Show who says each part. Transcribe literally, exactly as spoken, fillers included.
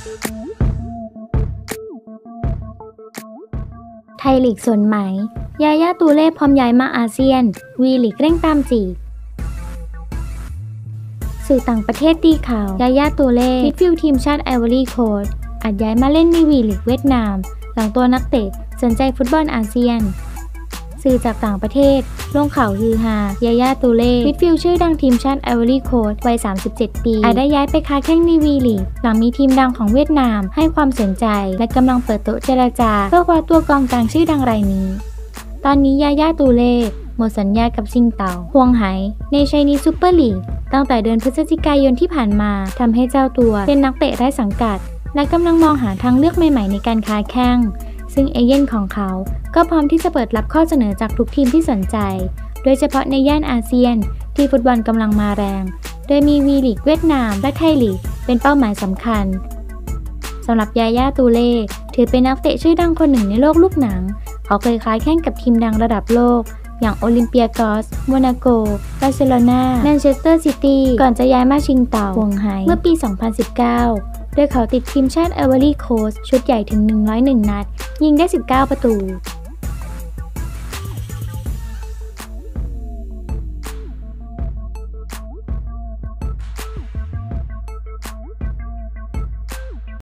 Speaker 1: ไทยลีกสนไหมยาย่าตูเล่พร้อมย้ายมาอาเซียนวีลีกเร่งตามจีบสื่อต่างประเทศตีข่าวยาย่าตูเล่มิดฟิลด์ทีมชาติไอวอรี่โคสต์อาจย้ายมาเล่นในวีลีกเวียดนามหลังตัวนักเตะสนใจฟุตบอลอาเซียนสื่อจากต่างประเทศลงข่าวฮือฮายาย่าตูเล่มิดฟิลด์ชื่อดังทีมชาติไอวอรี่โคสต์วัยสามสิบเจ็ดปีอาจได้ย้ายไปค้าแข่งในวีลีกหลังมีทีมดังของเวียดนามให้ความสนใจและกำลังเปิดโต๊ะเจรจาเพื่อคว้าตัวกองกลางชื่อดังรายนี้ตอนนี้ยาย่าตูเล่หมดสัญญากับซิงเตาฮวงไหในไชนีซูเปอร์ลีกตั้งแต่เดือนพฤศจิกายนที่ผ่านมาทำให้เจ้าตัวเป็นนักเตะไร้สังกัดและกำลังมองหาทางเลือกใหม่ๆในการค้าแข่งซึ่งเอเย่นของเขาก็พร้อมที่จะเปิดรับข้อเสนอจากทุกทีมที่สนใจโดยเฉพาะในย่านอาเซียนที่ฟุตบอลกำลังมาแรงโดยมีวีลีกเวียดนามและไทยลีกเป็นเป้าหมายสำคัญสำหรับยาย่าตูเล่ถือเป็นนักเตะชื่อดังคนหนึ่งในโลกลูกหนังเขาเคยค้าแข่งกับทีมดังระดับโลกอย่างโอลิมเปียกอสโมนาโกบาร์เซโลนาแมนเชสเตอร์ซิตี้ก่อนจะย้ายมาชิงเต่าฮวงไหเมื่อปี สองพันสิบเก้า โดยเขาติดทีมชาติไอวอรี่โคสต์ชุดใหญ่ถึงหนึ่งร้อยเอ็ดนัดยิงได้สิบเก้าประตู